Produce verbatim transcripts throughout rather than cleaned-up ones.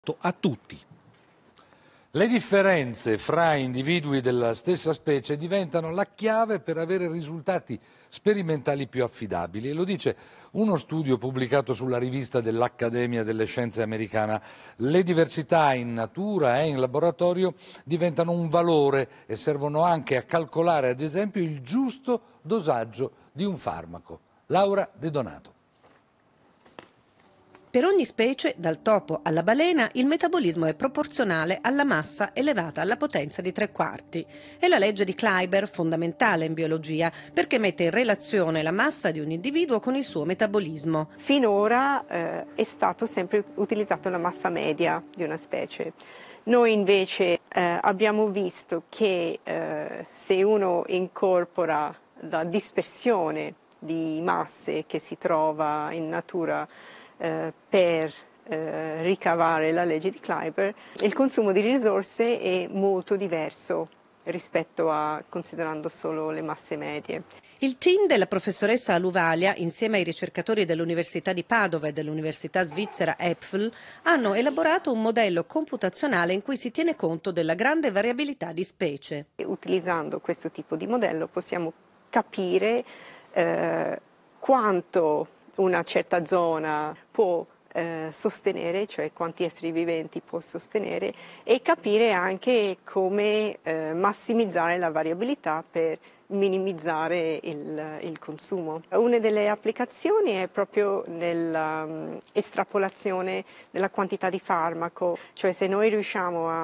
a tutti. Le differenze fra individui della stessa specie diventano la chiave per avere risultati sperimentali più affidabili e lo dice uno studio pubblicato sulla rivista dell'Accademia delle Scienze americana. Le diversità in natura e in laboratorio diventano un valore e servono anche a calcolare, ad esempio, il giusto dosaggio di un farmaco. Laura De Donato. Per ogni specie, dal topo alla balena, il metabolismo è proporzionale alla massa elevata alla potenza di tre quarti. È la legge di Kleiber, fondamentale in biologia, perché mette in relazione la massa di un individuo con il suo metabolismo. Finora eh, è stato sempre utilizzato la massa media di una specie. Noi invece eh, abbiamo visto che eh, se uno incorpora la dispersione di masse che si trova in natura Eh, per eh, ricavare la legge di Kleiber, il consumo di risorse è molto diverso rispetto a considerando solo le masse medie. Il team della professoressa Aluvalia, insieme ai ricercatori dell'Università di Padova e dell'Università svizzera Äpfel, hanno elaborato un modello computazionale in cui si tiene conto della grande variabilità di specie. E utilizzando questo tipo di modello possiamo capire eh, quanto una certa zona può eh, sostenere, cioè quanti esseri viventi può sostenere, e capire anche come eh, massimizzare la variabilità per minimizzare il, il consumo. Una delle applicazioni è proprio nell'estrapolazione um, della quantità di farmaco, cioè se noi riusciamo a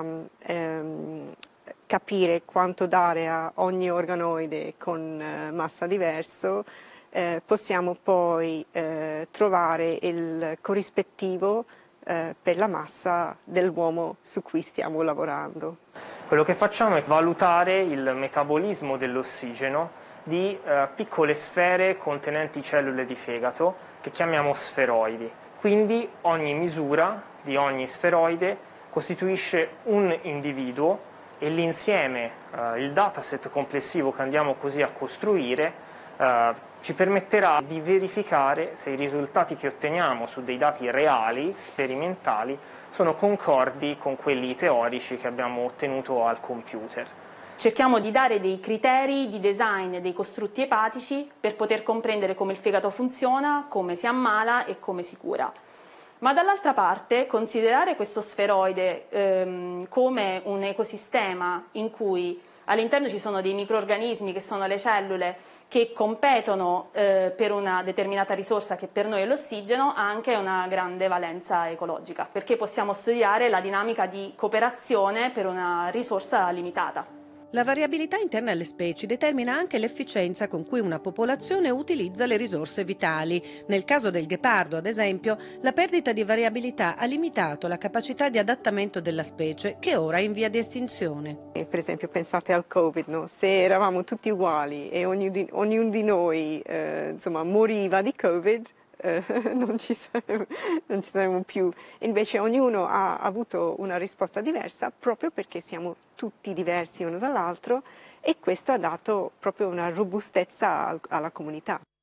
um, capire quanto dare a ogni organoide con uh, massa diverso, Eh, possiamo poi eh, trovare il corrispettivo eh, per la massa dell'uomo su cui stiamo lavorando. Quello che facciamo è valutare il metabolismo dell'ossigeno di eh, piccole sfere contenenti cellule di fegato che chiamiamo sferoidi. Quindi ogni misura di ogni sferoide costituisce un individuo e l'insieme, eh, il dataset complessivo che andiamo così a costruire, Uh, ci permetterà di verificare se i risultati che otteniamo su dei dati reali, sperimentali, sono concordi con quelli teorici che abbiamo ottenuto al computer. Cerchiamo di dare dei criteri di design dei costrutti epatici per poter comprendere come il fegato funziona, come si ammala e come si cura. Ma dall'altra parte considerare questo sferoide ehm, come un ecosistema in cui all'interno ci sono dei microrganismi che sono le cellule che competono eh, per una determinata risorsa che per noi è l'ossigeno, ha anche una grande valenza ecologica, perché possiamo studiare la dinamica di cooperazione per una risorsa limitata. La variabilità interna alle specie determina anche l'efficienza con cui una popolazione utilizza le risorse vitali. Nel caso del ghepardo, ad esempio, la perdita di variabilità ha limitato la capacità di adattamento della specie, che ora è in via di estinzione. Per esempio, pensate al Covid, no? Se eravamo tutti uguali e ognuno di, ognuno di noi eh, insomma, moriva di Covid, Eh, non, ci saremmo, non ci saremmo più. Invece ognuno ha avuto una risposta diversa proprio perché siamo tutti diversi uno dall'altro, e questo ha dato proprio una robustezza alla comunità.